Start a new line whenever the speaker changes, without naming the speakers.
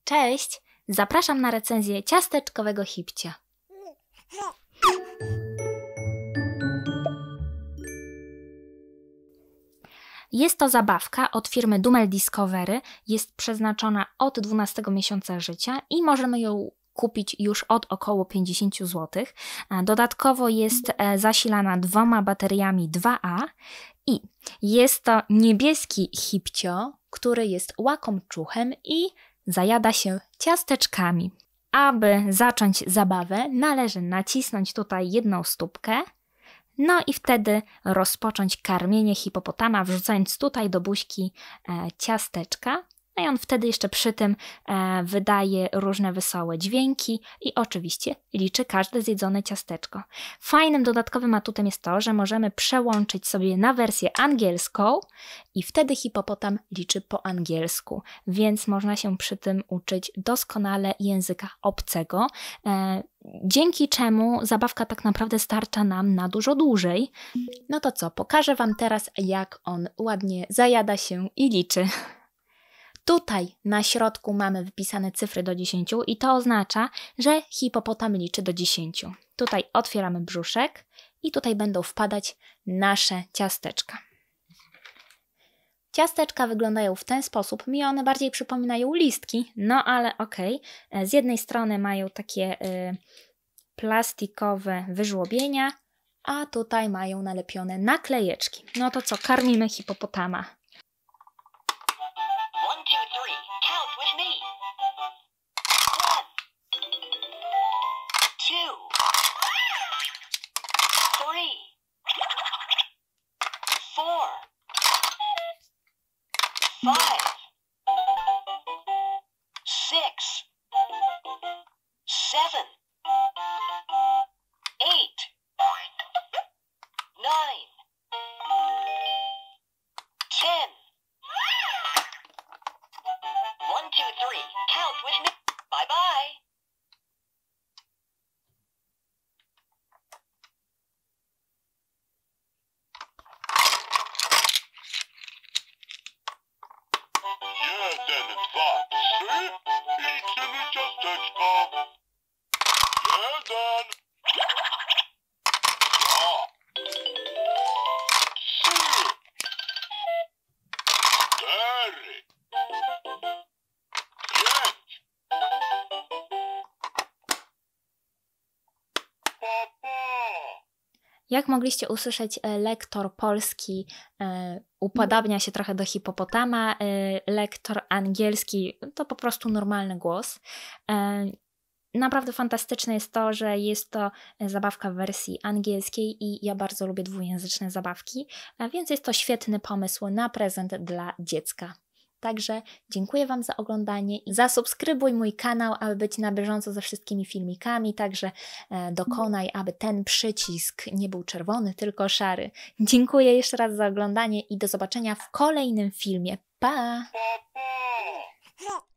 Cześć! Zapraszam na recenzję ciasteczkowego hipcia. Jest to zabawka od firmy Dummel Discovery, jest przeznaczona od 12 miesiąca życia i możemy ją kupić już od około 50 zł. Dodatkowo jest zasilana 2 bateriami 2A i jest to niebieski hipcio, który jest łakomczuchem i zajada się ciasteczkami. Aby zacząć zabawę, należy nacisnąć tutaj jedną stópkę, no i wtedy rozpocząć karmienie hipopotama, wrzucając tutaj do buźki ciasteczka. No i on wtedy jeszcze przy tym wydaje różne wesołe dźwięki i oczywiście liczy każde zjedzone ciasteczko. Fajnym dodatkowym atutem jest to, że możemy przełączyć sobie na wersję angielską i wtedy hipopotam liczy po angielsku, więc można się przy tym uczyć doskonale języka obcego, dzięki czemu zabawka tak naprawdę starcza nam na dużo dłużej. No to co, pokażę Wam teraz, jak on ładnie zajada się i liczy. Tutaj na środku mamy wpisane cyfry do 10 i to oznacza, że hipopotam liczy do 10. Tutaj otwieramy brzuszek i tutaj będą wpadać nasze ciasteczka. Ciasteczka wyglądają w ten sposób. Mi one bardziej przypominają listki, no ale okej. Z jednej strony mają takie plastikowe wyżłobienia, a tutaj mają nalepione naklejeczki. No to co, karmimy hipopotama.
1, 2, 3, count with me. 1, 2, 3, 4, 5, 6, 7, 8, 9, 10. 1, 2, 3, count with me. Bye bye.
Jeden, dwa, trzy. Liczymy ciasteczka. 1, 2, 3, 4, 5.
Jak mogliście usłyszeć, lektor polski upodabnia się trochę do hipopotama, lektor angielski to po prostu normalny głos. Naprawdę fantastyczne jest to, że jest to zabawka w wersji angielskiej i ja bardzo lubię dwujęzyczne zabawki, więc jest to świetny pomysł na prezent dla dziecka. Także dziękuję Wam za oglądanie i zasubskrybuj mój kanał, aby być na bieżąco ze wszystkimi filmikami, także dokonaj, aby ten przycisk nie był czerwony, tylko szary. Dziękuję jeszcze raz za oglądanie i do zobaczenia w kolejnym filmie. Pa!
Pa, pa.